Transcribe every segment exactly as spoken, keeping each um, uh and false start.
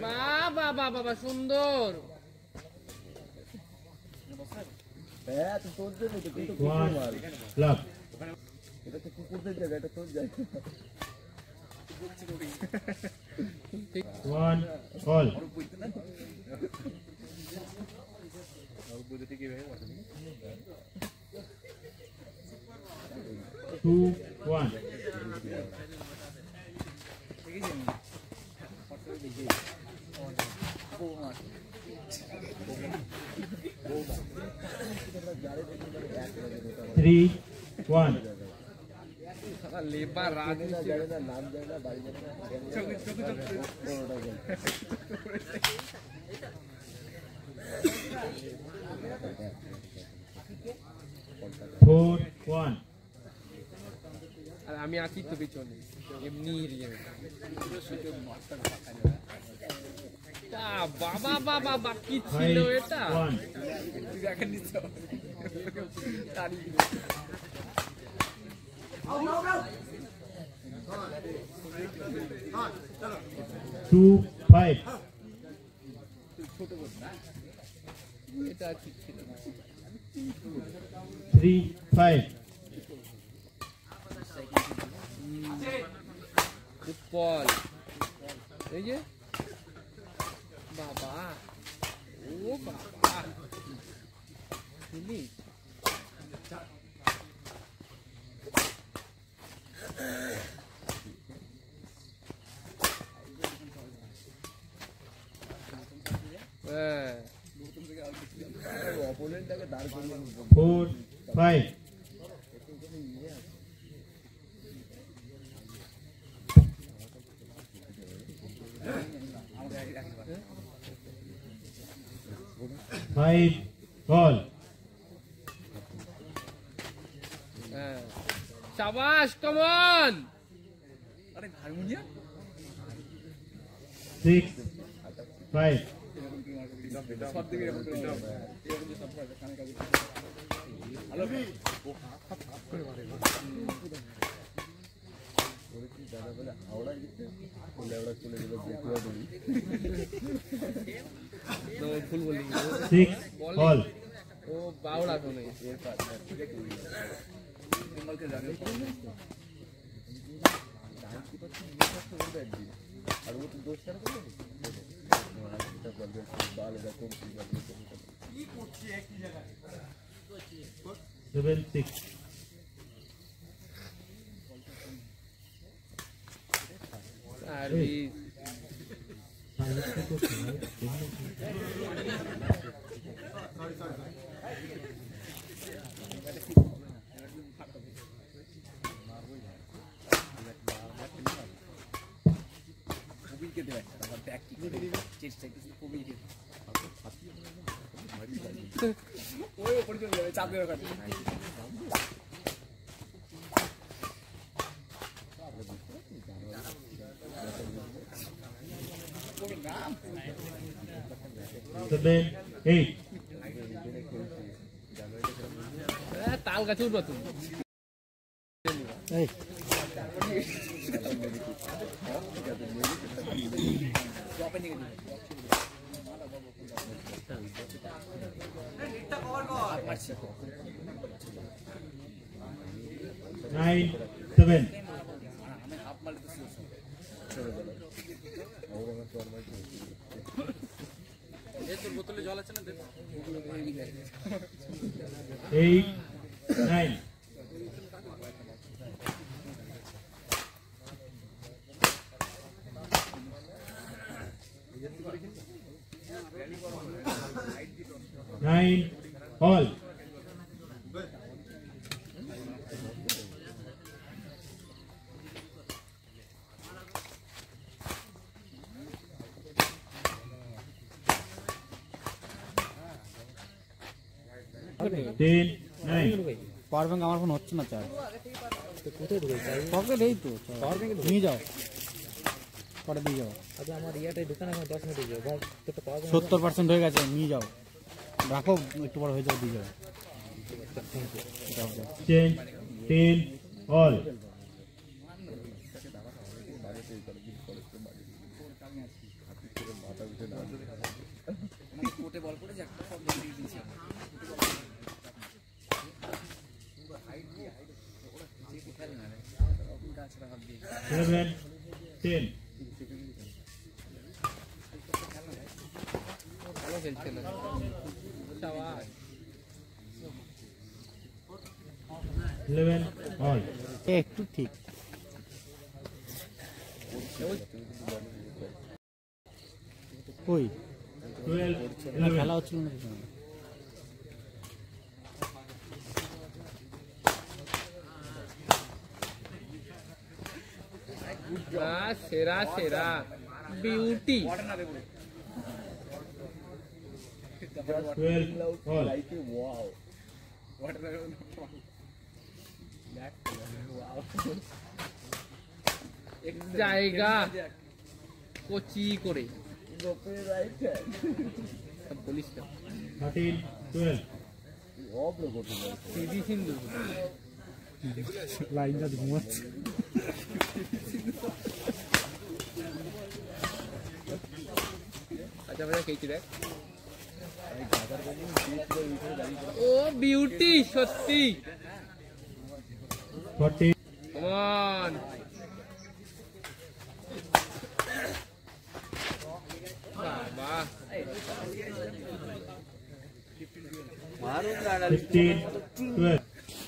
বাবা বাবা বাবা সুন্দর হ্যাঁ তো তোর জন্য তো কিন্তু ওয়ান লাভ এটা তো কুকুরদের জায়গা এটা তোর জায়গা one all two one three one labour রাজ জানে না নাম জানে না বাড়ি জানে না ফোর ওয়ান আর আমি আছি তো পিছনে এমনি বাবা বাবা বাবা কি ছিল এটা টু ফাইভ এটা ঠিক ছিল থ্রি ফাইভ ফুটবল এই যে বাবা ও বাবা ফিনিশ ফোর ফাইভ ফাইভ বল শাবাশ কাম অন আরে হারমোনিয়াম সিক্স ফাইভ সব দিকে এরকম করে এরকম সব করে কানে কানে হ্যালো করে মারে ওরে কি দাদা বলে হাওড়া গিয়ে বলে ওরা চলে গেল বেকুয়া বলি তো ফুল বলি সিক্স বল ও বাউড়া কোনে এর পাস বেঙ্গল কে জানে ডান্স কি করতে নিয়ে আসতে বলবে একদিন আর ও তো দোষ করে বলে এটা বলবে বাল এটা কোন কি বলবে কি করছে একই জায়গায় seven six service seven eight তাল গাছ উঠবা তুমি এই nine seven eight nine nine all ten nine power bank আমার ফোন হচ্ছে না চার্জ কোথায় ঢুকে পকেট এই তো পাওয়ার ব্যাংক নিয়ে যাও পরে দিয়ে যাও আচ্ছা আমার ইয়াটাই দোকানে আমার দশ মিনিট দিয়ে যাও সত্তর পার্সেন্ট হয়ে গেছে নিয়ে যাও রাখো একটু বড় হয়ে যাও দিয়ে যাও ten ten all মাথা পিছনে কোর্টে বল করে একটা সব দিয়ে দিয়েছি eleven, ten. ভালো খেলছে না শাবাশ eleven, all. একটু ঠিক কই twelve, না, খেলা eleven. হচ্ছিল না কিছু না। আহ, সেরা সেরা beauty twelve, all. like a wow. জায়গা কচি করে Open your right hand. বলিস না thirteen, twelve. All the go to right. PV Sindhu লাইনটা ঘুমাচ্ছে আচ্ছা ভাই খেয়েছি দেখ ও বিউটি সত্যি fourteen, কমান বাবা fifteen, twelve.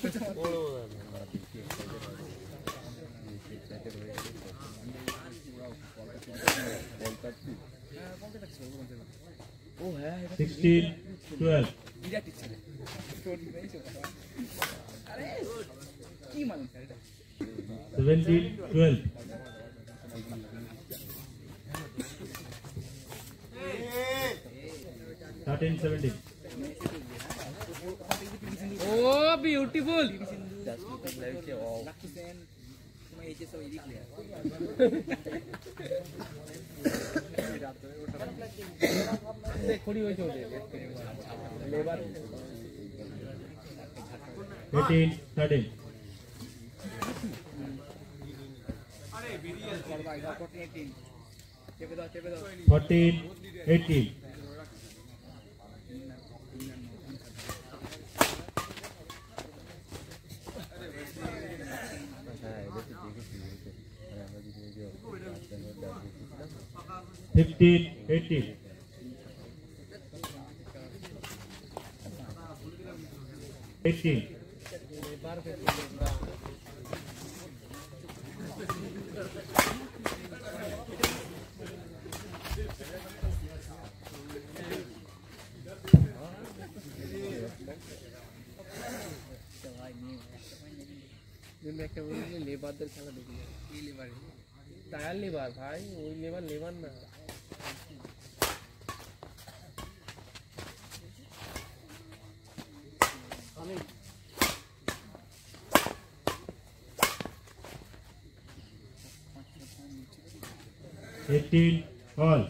sixteen, twelve. seventeen, twelve. thirteen, seventeen. ও beautiful Just look at like a wow. খড়ি হয়েছে ওদের labour eighteen, thirteen. fourteen, eighteen. fifteen, eighteen. eighteen. একটা বলছি লেবারদের খেলা দেখি এই লেবার টায়ার লেবার ভাই ওই লেবার লেবার না eighteen, all.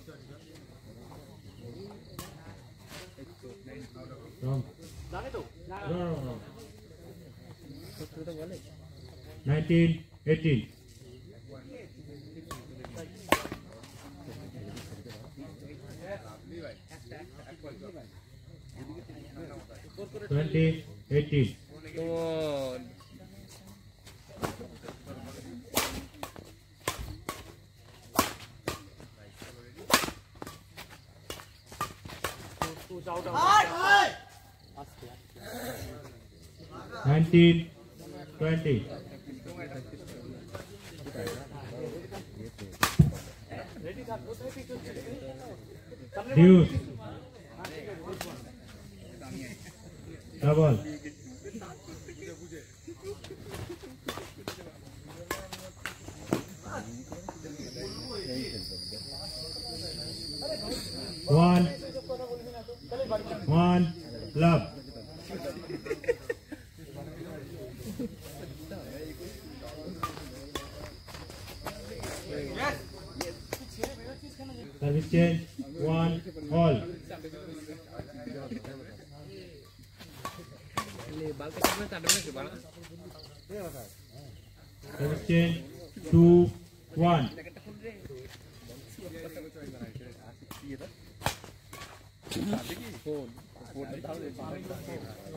Wrong. No, no, no. nineteen, eighteen. twenty, eighteen. Come on. nineteen, twenty. Deuce. Double. One. One. Love. Service change. One. All. Service change. Two. One. Phone phone তাহলে